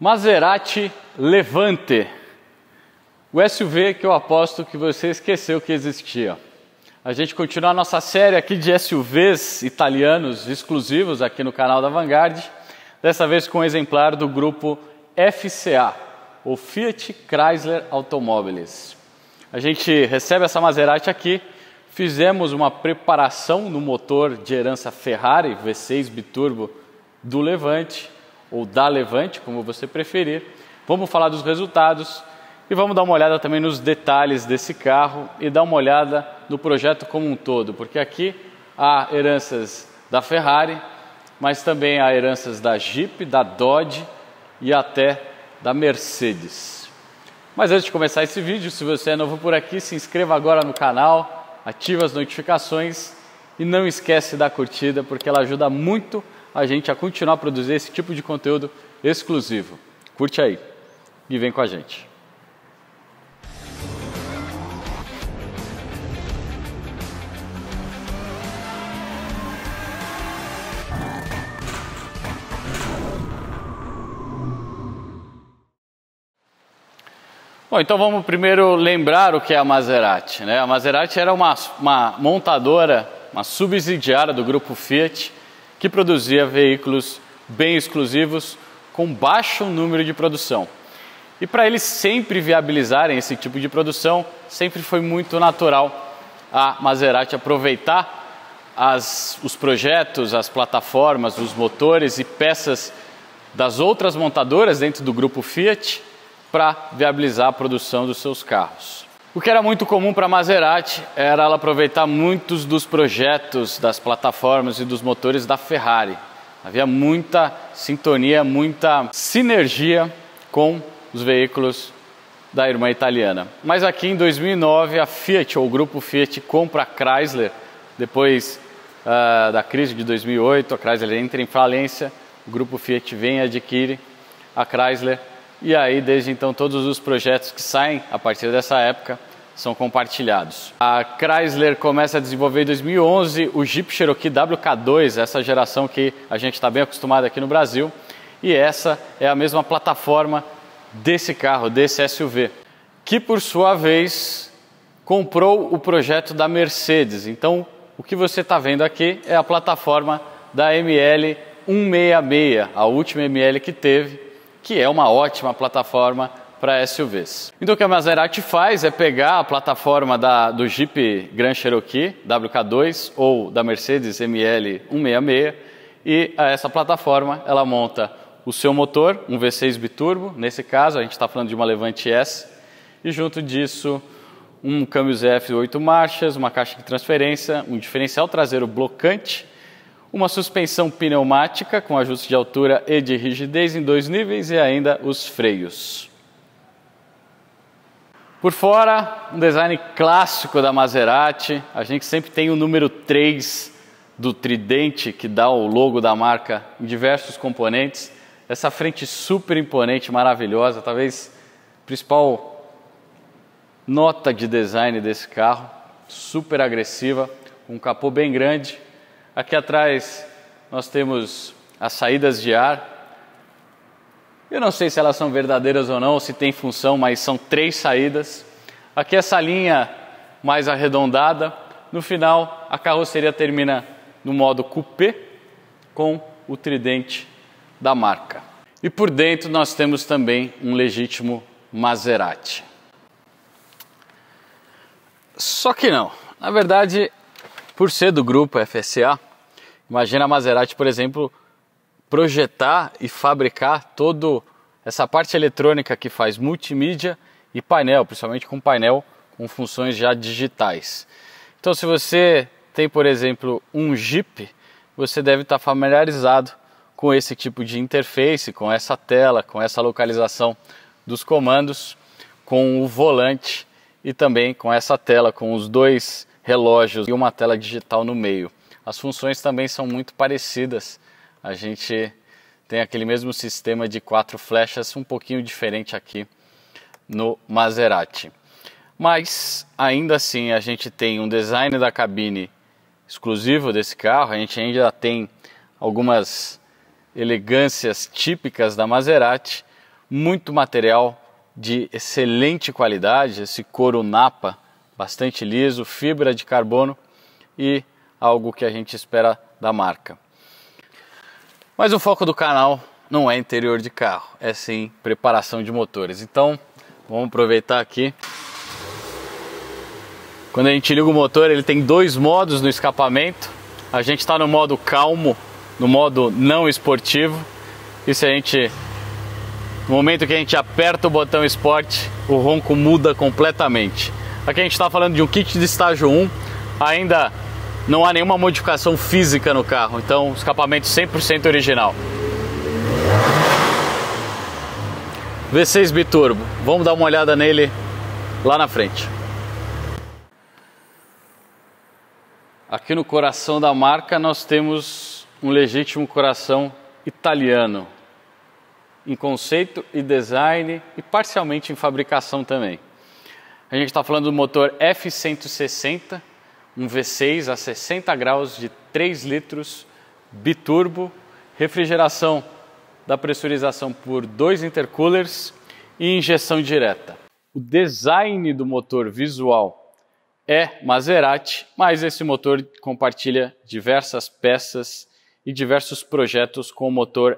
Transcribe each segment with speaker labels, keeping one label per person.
Speaker 1: Maserati Levante, o SUV que eu aposto que você esqueceu que existia. A gente continua a nossa série aqui de SUVs italianos exclusivos aqui no canal da Vanguard, dessa vez com um exemplar do grupo FCA, o Fiat Chrysler Automobiles. A gente recebe essa Maserati aqui, fizemos uma preparação no motor de herança Ferrari V6 biturbo do Levante, ou da Levante, como você preferir. Vamos falar dos resultados e vamos dar uma olhada também nos detalhes desse carro e dar uma olhada no projeto como um todo, porque aqui há heranças da Ferrari, mas também há heranças da Jeep, da Dodge e até da Mercedes. Mas antes de começar esse vídeo, se você é novo por aqui, se inscreva agora no canal, ative as notificações e não esquece da curtida, porque ela ajuda muito a gente a continuar a produzir esse tipo de conteúdo exclusivo. Curte aí e vem com a gente. Bom, então vamos primeiro lembrar o que é a Maserati, né? A Maserati era uma montadora, uma subsidiária do grupo Fiat, que produzia veículos bem exclusivos com baixo número de produção. E para eles sempre viabilizarem esse tipo de produção, sempre foi muito natural a Maserati aproveitar os projetos, as plataformas, os motores e peças das outras montadoras dentro do grupo Fiat para viabilizar a produção dos seus carros. O que era muito comum para a Maserati era ela aproveitar muitos dos projetos, das plataformas e dos motores da Ferrari. Havia muita sintonia, muita sinergia com os veículos da irmã italiana. Mas aqui em 2009 a Fiat, ou o grupo Fiat, compra a Chrysler. Depois da crise de 2008, a Chrysler entra em falência, o grupo Fiat vem e adquire a Chrysler. E aí, desde então, todos os projetos que saem a partir dessa época são compartilhados. A Chrysler começa a desenvolver em 2011 o Jeep Cherokee WK2, essa geração que a gente está bem acostumado aqui no Brasil. E essa é a mesma plataforma desse carro, desse SUV, que por sua vez comprou o projeto da Mercedes. Então, o que você está vendo aqui é a plataforma da ML 166, a última ML que teve, que é uma ótima plataforma para SUVs. Então o que a Maserati faz é pegar a plataforma do Jeep Grand Cherokee WK2 ou da Mercedes ML 166 e a essa plataforma ela monta o seu motor, um V6 biturbo, nesse caso a gente está falando de uma Levante S, e junto disso um câmbio ZF 8 marchas, uma caixa de transferência, um diferencial traseiro blocante, uma suspensão pneumática com ajuste de altura e de rigidez em 2 níveis e ainda os freios. Por fora, um design clássico da Maserati. A gente sempre tem o número 3 do tridente que dá o logo da marca em diversos componentes. Essa frente super imponente, maravilhosa, talvez a principal nota de design desse carro. Super agressiva, com um capô bem grande. Aqui atrás nós temos as saídas de ar. Eu não sei se elas são verdadeiras ou não, ou se tem função, mas são 3 saídas. Aqui essa linha mais arredondada. No final, a carroceria termina no modo coupé com o tridente da marca. E por dentro nós temos também um legítimo Maserati. Só que não. Na verdade, por ser do grupo FCA, imagina a Maserati, por exemplo, projetar e fabricar toda essa parte eletrônica que faz multimídia e painel, principalmente com painel com funções já digitais. Então, se você tem, por exemplo, um Jeep, você deve estar familiarizado com esse tipo de interface, com essa tela, com essa localização dos comandos, com o volante e também com essa tela, com os 2 relógios e uma tela digital no meio. As funções também são muito parecidas. A gente tem aquele mesmo sistema de 4 flechas, um pouquinho diferente aqui no Maserati. Mas ainda assim a gente tem um design da cabine exclusivo desse carro, a gente ainda tem algumas elegâncias típicas da Maserati, muito material de excelente qualidade, esse couro Napa bastante liso, fibra de carbono e algo que a gente espera da marca. Mas o foco do canal não é interior de carro, é sim preparação de motores. Então vamos aproveitar aqui. Quando a gente liga o motor, ele tem dois modos no escapamento. A gente está no modo calmo, no modo não esportivo. E se a gente, no momento que a gente aperta o botão Sport, o ronco muda completamente. Aqui a gente está falando de um kit de estágio 1, ainda não há nenhuma modificação física no carro, então escapamento 100% original. V6 biturbo, vamos dar uma olhada nele lá na frente. Aqui no coração da marca nós temos um legítimo coração italiano, em conceito e design e parcialmente em fabricação também. A gente está falando do motor F160, um V6 a 60 graus de 3 litros, biturbo, refrigeração da pressurização por 2 intercoolers e injeção direta. O design do motor visual é Maserati, mas esse motor compartilha diversas peças e diversos projetos com o motor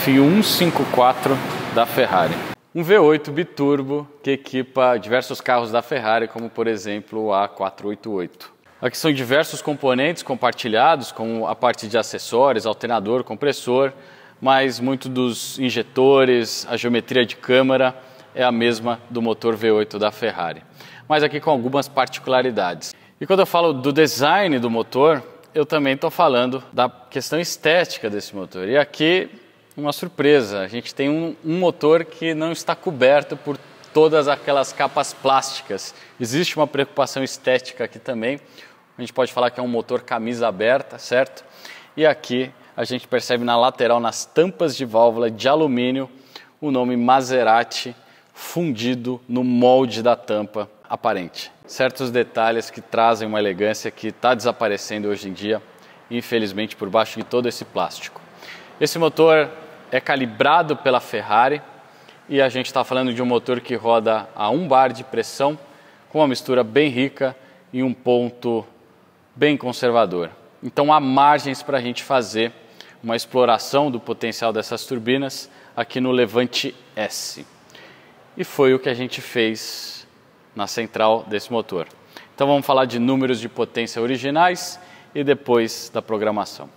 Speaker 1: F154 da Ferrari. Um V8 biturbo que equipa diversos carros da Ferrari, como por exemplo o A488. Aqui são diversos componentes compartilhados, como a parte de acessórios, alternador, compressor, mas muito dos injetores, a geometria de câmara é a mesma do motor V8 da Ferrari, mas aqui com algumas particularidades. E quando eu falo do design do motor, eu também estou falando da questão estética desse motor. E aqui uma surpresa, a gente tem um motor que não está coberto por todas aquelas capas plásticas. Existe uma preocupação estética aqui também. A gente pode falar que é um motor camisa aberta, certo? E aqui a gente percebe na lateral, nas tampas de válvula de alumínio, o nome Maserati fundido no molde da tampa aparente. Certos detalhes que trazem uma elegância que está desaparecendo hoje em dia, infelizmente, por baixo de todo esse plástico. Esse motor é calibrado pela Ferrari e a gente está falando de um motor que roda a 1 bar de pressão, com uma mistura bem rica e um ponto bem conservador. Então há margens para a gente fazer uma exploração do potencial dessas turbinas aqui no Levante S. E foi o que a gente fez na central desse motor. Então vamos falar de números de potência originais e depois da programação.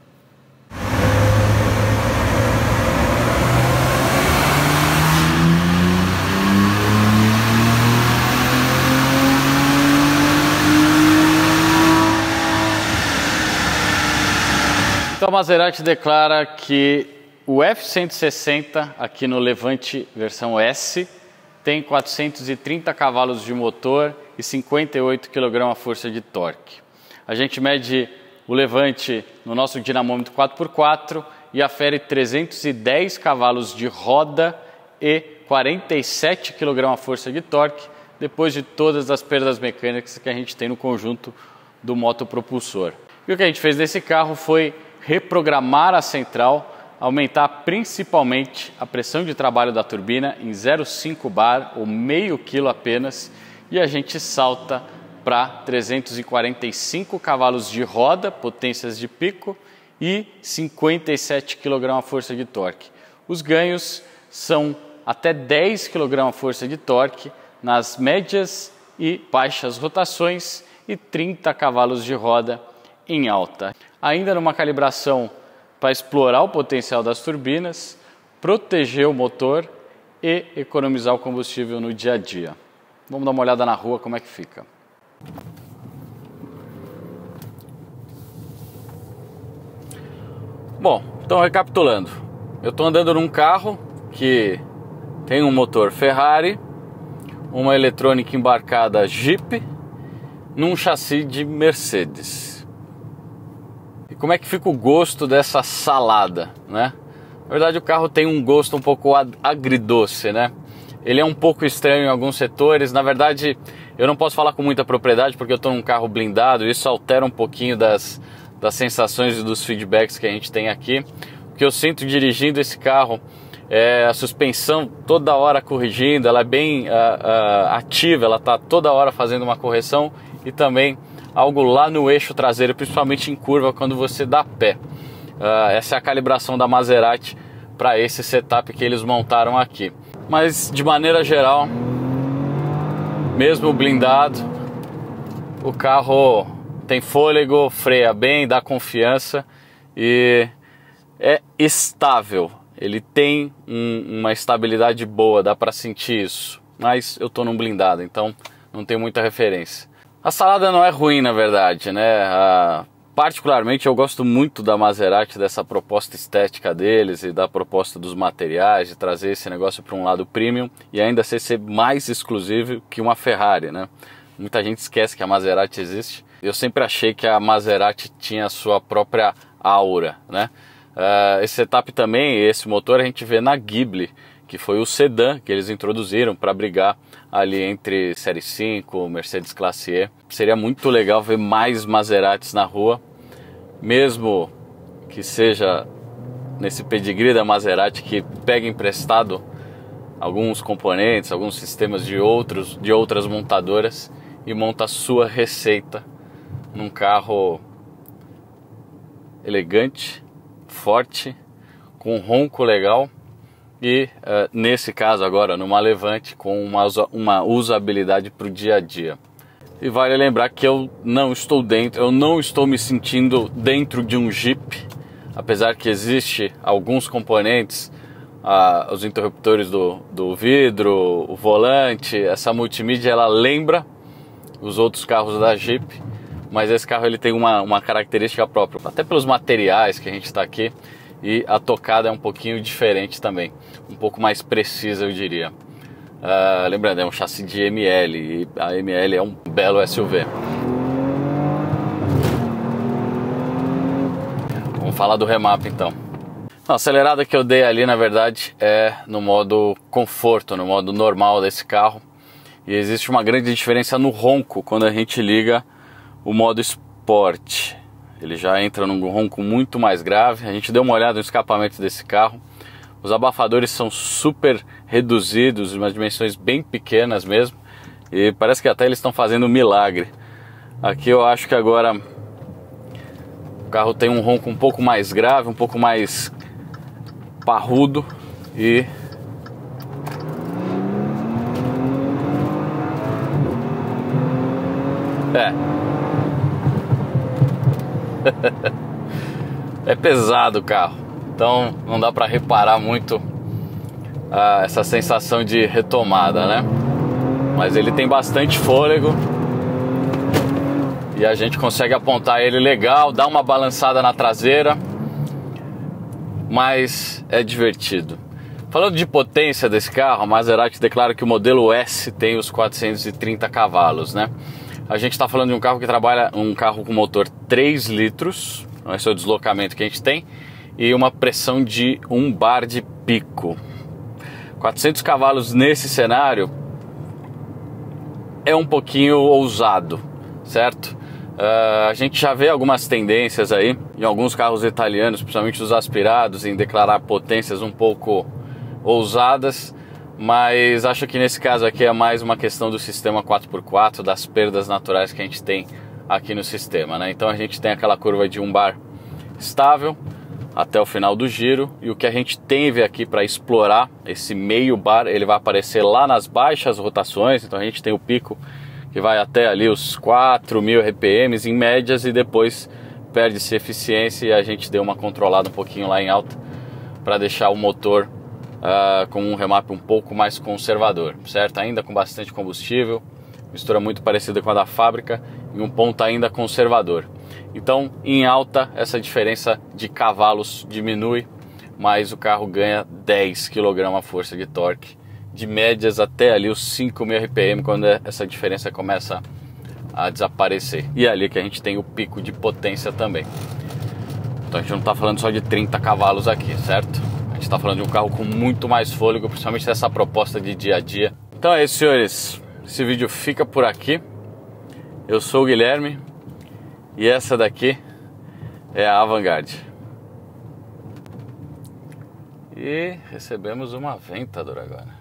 Speaker 1: Então a Maserati declara que o F160 aqui no Levante versão S tem 430 cavalos de motor e 58 kgf de torque. A gente mede o Levante no nosso dinamômetro 4x4 e afere 310 cavalos de roda e 47 kgf de torque, depois de todas as perdas mecânicas que a gente tem no conjunto do motopropulsor. E o que a gente fez nesse carro foi reprogramar a central, aumentar principalmente a pressão de trabalho da turbina em 0,5 bar ou meio quilo apenas, e a gente salta para 345 cavalos de roda, potências de pico, e 57 kgf de torque. Os ganhos são até 10 kgf de torque nas médias e baixas rotações e 30 cavalos de roda em alta. Ainda numa calibração para explorar o potencial das turbinas, proteger o motor e economizar o combustível no dia a dia. Vamos dar uma olhada na rua como é que fica. Bom, então recapitulando, eu estou andando num carro que tem um motor Ferrari, uma eletrônica embarcada Jeep, num chassi de Mercedes. E como é que fica o gosto dessa salada, né? Na verdade o carro tem um gosto um pouco agridoce, né? Ele é um pouco estranho em alguns setores. Na verdade eu não posso falar com muita propriedade porque eu estou num carro blindado, e isso altera um pouquinho das sensações e dos feedbacks que a gente tem aqui. O que eu sinto dirigindo esse carro A suspensão toda hora corrigindo, ela é bem ativa, ela está toda hora fazendo uma correção, e também algo lá no eixo traseiro, principalmente em curva, quando você dá pé. Essa é a calibração da Maserati para esse setup que eles montaram aqui. Mas de maneira geral, mesmo blindado, o carro tem fôlego, freia bem, dá confiança e é estável. Ele tem uma estabilidade boa, dá para sentir isso. Mas eu tô num blindado, então não tem muita referência. A salada não é ruim, na verdade, né? Particularmente eu gosto muito da Maserati, dessa proposta estética deles e da proposta dos materiais, de trazer esse negócio para um lado premium e ainda ser mais exclusivo que uma Ferrari, né? Muita gente esquece que a Maserati existe. Eu sempre achei que a Maserati tinha a sua própria aura, né? Esse setup também, esse motor a gente vê na Ghibli, que foi o sedã que eles introduziram para brigar ali entre Série 5, Mercedes Classe E. Seria muito legal ver mais Maseratis na rua, mesmo que seja nesse pedigree da Maserati, que pega emprestado alguns componentes, alguns sistemas de outras montadoras e monta a sua receita num carro elegante, forte, com um ronco legal e, nesse caso agora, numa Levante, com uma usabilidade para o dia a dia. E vale lembrar que eu não estou me sentindo dentro de um Jeep, apesar que existe alguns componentes, os interruptores do vidro, o volante, essa multimídia, ela lembra os outros carros da Jeep, mas esse carro ele tem uma característica própria, até pelos materiais que a gente está aqui, e a tocada é um pouquinho diferente também, um pouco mais precisa, eu diria. Lembrando, é um chassi de ML, e a ML é um belo SUV. Vamos falar do remap então. A acelerada que eu dei ali, na verdade, é no modo conforto, no modo normal desse carro. E existe uma grande diferença no ronco quando a gente liga o modo Sport. Ele já entra num ronco muito mais grave. A gente deu uma olhada no escapamento desse carro. Os abafadores são super reduzidos, umas dimensões bem pequenas mesmo. E parece que até eles estão fazendo um milagre. Aqui eu acho que agora o carro tem um ronco um pouco mais grave, um pouco mais parrudo e é pesado o carro, então não dá para reparar muito essa sensação de retomada, né? Mas ele tem bastante fôlego e a gente consegue apontar ele legal, dar uma balançada na traseira, mas é divertido. Falando de potência desse carro, a Maserati declara que o modelo S tem os 430 cavalos, né? A gente está falando de um carro que trabalha, um carro com motor 3 litros, esse é o deslocamento que a gente tem, e uma pressão de 1 bar de pico. 400 cavalos nesse cenário é um pouquinho ousado, certo? A gente já vê algumas tendências aí em alguns carros italianos, principalmente os aspirados, em declarar potências um pouco ousadas, mas acho que nesse caso aqui é mais uma questão do sistema 4x4, das perdas naturais que a gente tem aqui no sistema, né? Então a gente tem aquela curva de 1 bar estável até o final do giro, e o que a gente teve aqui para explorar esse meio bar, ele vai aparecer lá nas baixas rotações. Então a gente tem o pico que vai até ali os 4.000 RPMs em médias, e depois perde-se eficiência e a gente deu uma controlada um pouquinho lá em alta para deixar o motor com um remap um pouco mais conservador, certo? Ainda com bastante combustível, mistura muito parecida com a da fábrica e um ponto ainda conservador. Então, em alta, essa diferença de cavalos diminui, mas o carro ganha 10 kgf de torque, de médias até ali os 5.000 RPM, quando essa diferença começa a desaparecer. E é ali que a gente tem o pico de potência também. Então a gente não está falando só de 30 cavalos aqui, certo? A gente está falando de um carro com muito mais fôlego, principalmente nessa proposta de dia a dia. Então é isso, senhores. Esse vídeo fica por aqui. Eu sou o Guilherme e essa daqui é a Avantgarde. E recebemos uma Aventador agora.